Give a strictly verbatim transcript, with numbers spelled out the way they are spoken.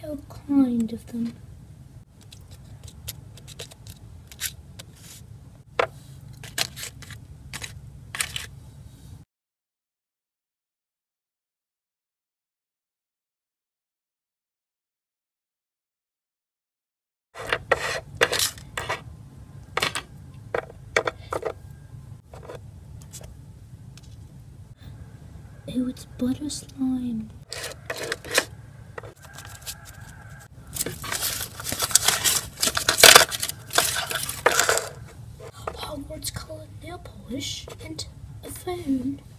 how kind of them. Oh, it's butter slime. Hogwarts coloured nail polish and a phone.